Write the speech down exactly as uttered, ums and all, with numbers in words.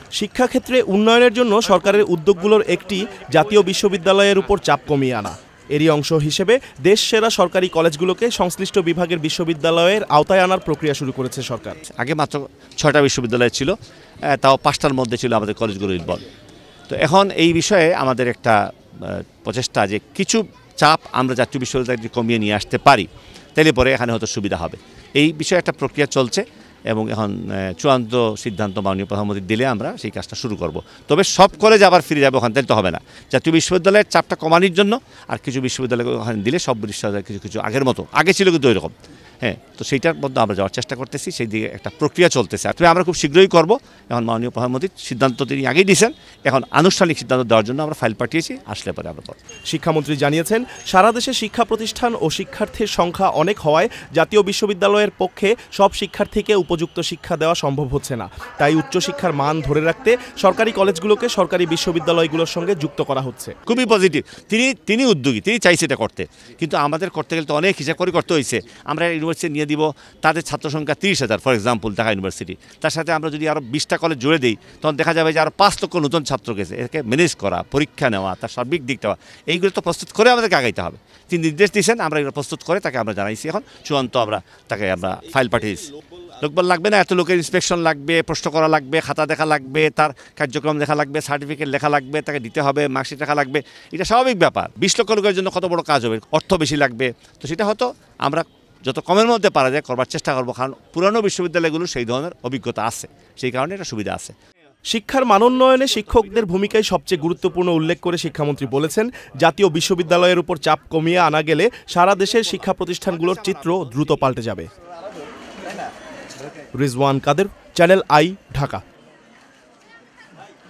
শিক্ষাক্ষেত্রে উন্নয়নের জন্য সরকারের উদ্যোগগুলোর একটি জাতীয় বিশ্ববিদ্যালয়ের উপর চাপ কমিয়ে আনা। এরই অংশ হিসেবে দেশ সেরা সরকারি কলেজগুলোকে সংশ্লিষ্ট বিভাগের বিশ্ববিদ্যালয়ের আওতায় আনার প্রক্রিয়া শুরু করেছে সরকার। আগে মাত্র ছয়টা বিশ্ববিদ্যালয় ছিল, তাও পাঁচটার মধ্যে ছিল আমাদের কলেজগুলো ইনভলভ। তো এখন এই বিষয়ে আমাদের একটা প্রচেষ্টা যে কিছু চাপ আমরা জাতীয় বিশ্ববিদ্যালয়ে কমিয়ে নিয়ে আসতে পারি, তাহলে পরে এখানে হয়তো সুবিধা হবে। এই বিষয়ে একটা প্রক্রিয়া চলছে এবং এখন চূড়ান্ত সিদ্ধান্ত মাননীয় প্রধানমন্ত্রী দিলে আমরা সেই কাজটা শুরু করব। তবে সব কলেজ আবার ফিরে যাবে ওখান থেকে তো হবে না। জাতীয় বিশ্ববিদ্যালয়ের চাপটা কমানোর জন্য আর কিছু বিশ্ববিদ্যালয় ওখানে দিলে সব বিশ্ববিদ্যালয় কিছু কিছু আগের মতো, আগে ছিল কিন্তু ওইরকম, হ্যাঁ, তো সেইটার মধ্যে আমরা যাওয়ার চেষ্টা করতেছি, সেই দিকে একটা প্রক্রিয়া চলতেছে। তবে আমরা খুব শীঘ্রই করব। এখন মাননীয় প্রধানমন্ত্রীর সিদ্ধান্ত তিনি আগেই দিয়েছেন, এখন আনুষ্ঠানিক সিদ্ধান্ত দেওয়ার জন্য আমরা ফাইল পাঠিয়েছি, আসলে পরে আমরা করব। শিক্ষামন্ত্রী জানিয়েছেন, সারা দেশে শিক্ষা প্রতিষ্ঠান ও শিক্ষার্থীর সংখ্যা অনেক হওয়ায় জাতীয় বিশ্ববিদ্যালয়ের পক্ষে সব শিক্ষার্থীকে উপযুক্ত শিক্ষা দেওয়া সম্ভব হচ্ছে না। তাই উচ্চশিক্ষার মান ধরে রাখতে সরকারি কলেজগুলোকে সরকারি বিশ্ববিদ্যালয়গুলোর সঙ্গে যুক্ত করা হচ্ছে। খুবই পজিটিভ। তিনি তিনি উদ্যোগী, তিনি চাইছে এটা করতে, কিন্তু আমাদের করতে গেলে তো অনেক হিসাব করে করতে হয়েছে। আমরা ইউনিভার্সিটি নিয়ে দিব, তাদের ছাত্র সংখ্যা তিরিশ হাজার ফর এক্সাম্পল ঢাকা ইউনিভার্সিটি, তার সাথে আমরা যদি আরও বিশটা কলেজ জুড়ে দিই, তখন দেখা যাবে যে আরও পাঁচ লক্ষ নতুন ছাত্র গেছে। একে ম্যানেজ করা, পরীক্ষা নেওয়া, তার সার্বিক দিক দেওয়া, এইগুলো তো প্রস্তুত করে আমাদেরকে আগাইতে হবে। তিনি নির্দেশ দিয়েছেন, আমরা এগুলো প্রস্তুত করে তাকে আমরা জানাইছি। এখন চূড়ান্ত আমরা তাকে আমরা ফাইল পাঠিয়েছি। লোকবল লাগবে না, এত লোকের ইন্সপেকশন লাগবে, প্রশ্ন করা লাগবে, খাতা দেখা লাগবে, তার কার্যক্রম দেখা লাগবে, সার্টিফিকেট লেখা লাগবে, তাকে দিতে হবে, মার্কশিট লেখা লাগবে। এটা স্বাভাবিক ব্যাপার। বিশ লক্ষ লোকের জন্য কত বড় কাজ হবে, অর্থ বেশি লাগবে। তো সেটা হয়তো আমরা যত কমের মধ্যে পারা যায় করবার চেষ্টা করবো, কারণ পুরানো বিশ্ববিদ্যালয়গুলো সেই ধরনের অভিজ্ঞতা আছে, সেই কারণে এটা সুবিধা আছে। শিক্ষার মানোন্নয়নে শিক্ষকদের ভূমিকাই সবচেয়ে গুরুত্বপূর্ণ উল্লেখ করে শিক্ষামন্ত্রী বলেছেন, জাতীয় বিশ্ববিদ্যালয়ের উপর চাপ কমিয়ে আনা গেলে সারা দেশের শিক্ষা প্রতিষ্ঠানগুলোর চিত্র দ্রুত পাল্টে যাবে। Rizwan Quader, channel I, Dhaka.